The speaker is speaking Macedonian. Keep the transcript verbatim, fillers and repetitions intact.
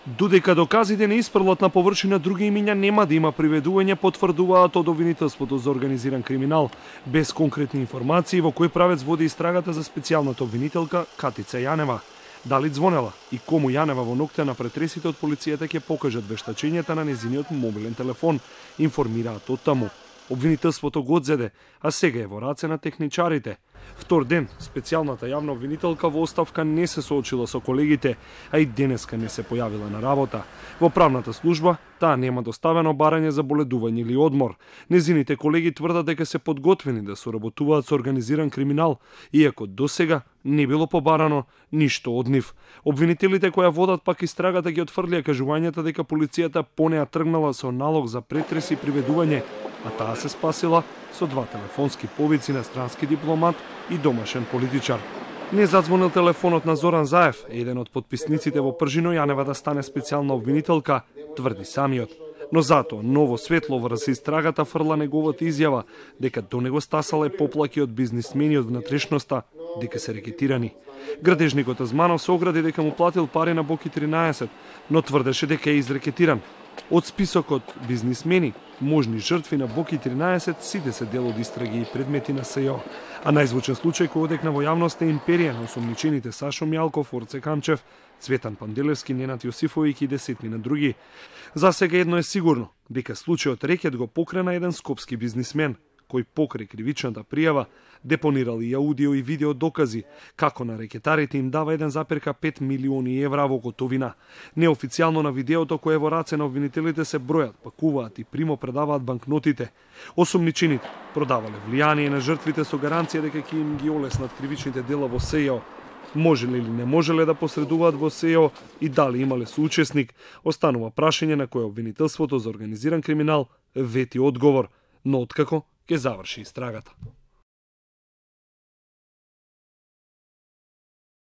Додека доказите не испрлат на површина, други имиња нема да има приведување, потврдуваат од обвинителството за организиран криминал, без конкретни информации во кој правец води истрагата за специјалната обвинителка Катица Јанева. Дали звонела и кому Јанева во ноќта на претресите од полицијата ќе покажат вештачењата на незиниот мобилен телефон, информираат од таму. Обвинителството го одзеде, а сега е во раце на техничарите. Втор ден, специјалната јавна обвинителка во оставка не се соочила со колегите, а и денеска не се појавила на работа. Во правната служба, таа нема доставено барање за боледување или одмор. Незините колеги тврдат дека се подготвени да соработуваат со организиран криминал, иако досега не било побарано ништо од нив. Обвинителите која водат пак истрагата ги отфрлија кажувањата дека полицијата по неа тргнала со налог за претрес и приведување, а таа се спасила со два телефонски повици на странски дипломат и домашен политичар. Не задзвонил телефонот на Зоран Заев, еден од подписниците во пржино Јанева да стане специјална обвинителка, тврди самиот. Но затоа ново светло врз истрагата фрла неговата изјава дека до него стасале поплаки од бизнисмени од внатрешноста, дека се рекетирани. Градежникот Азманов се огради дека му платил пари на Боки тринаесет, но тврдеше дека е изрекетиран. Од списокот бизнисмени, можни жртви на Боки тринаесет, сите се дел од истраги и предмети на СЈО. А најзвучен случај кој одекна во јавноста е империја на осомничените Сашо Мјалков, Орце Камчев, Цветан Панделевски, Ненад Јосифовиќ и десетни на други. За сега едно е сигурно, дека случајот рекет го покрена еден скопски бизнисмен, кој покрај кривичната пријава депонирал и аудио и видео докази како на рекетарите им дава еден запир пет милиони евра во готовина. Неофицијално на видеото кое во раце на обвинителите се бројат, пакуваат и примо предаваат банкнотите. Осомничените продавале влијание на жртвите со гаранција дека ќе им ги олеснат кривичните дела во СЈО. Можеле или не можеле да посредуваат во СЈО и дали имале соучесник, останува прашање на кое обвинителството за организиран криминал вети одговор, но откако ќе заврши истрагата.